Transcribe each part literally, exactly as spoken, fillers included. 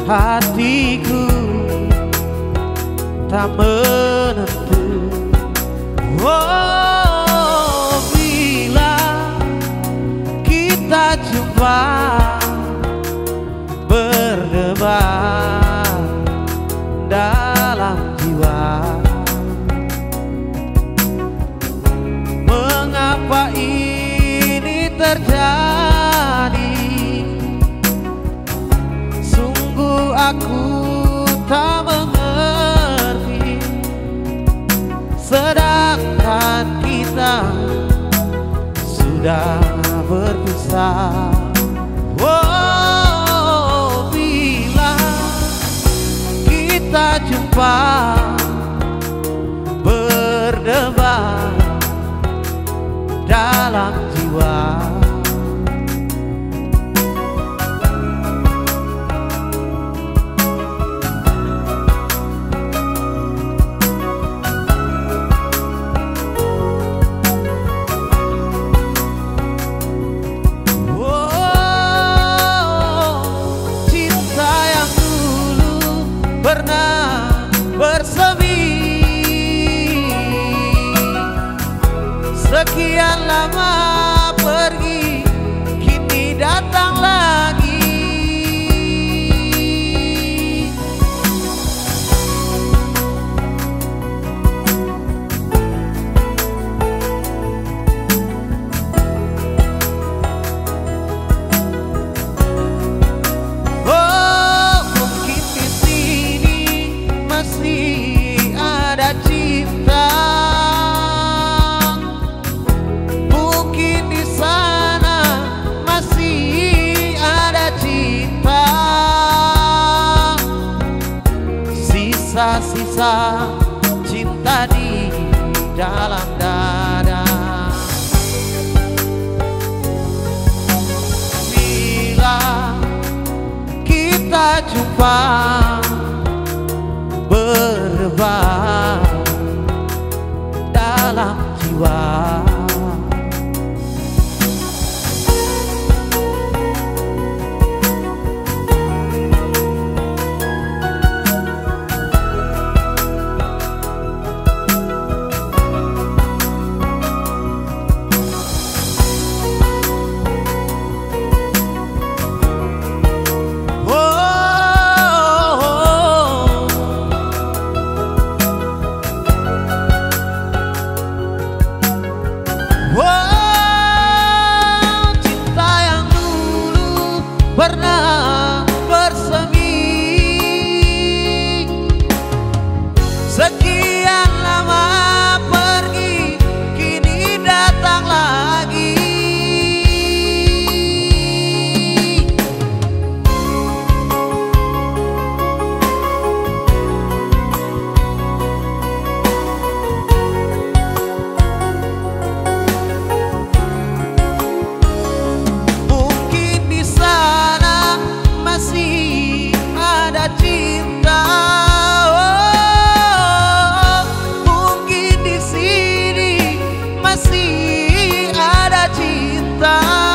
hatiku tak menentu. Oh, bila kita jumpa berdebar dalam jiwa, mengapa ini terjadi? Sungguh aku tak mengerti, sedangkan kita sudah berpisah. Oh, bila kita jumpa berdebar dalam jiwa, pernah bersemi sekian lama pergi, kini datang lagi. Sisa cinta di dalam dada. Bila kita jumpa berdebar dalam jiwa, pernah bersemi sekian lama pergi, kini datang lagi. Mungkin di sana masih ada cinta, oh, mungkin di sini masih ada cinta.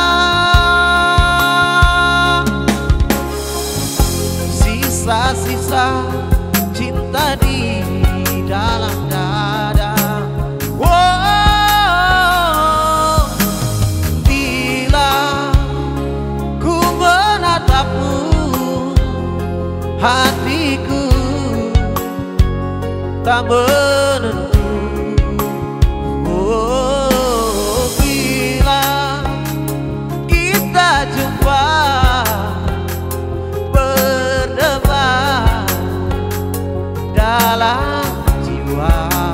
Sisa-sisa cinta di dalam dada. Oh, bila ku menatapmu, hatiku tak menentu. Oh, bila kita jumpa berdebar dalam jiwa.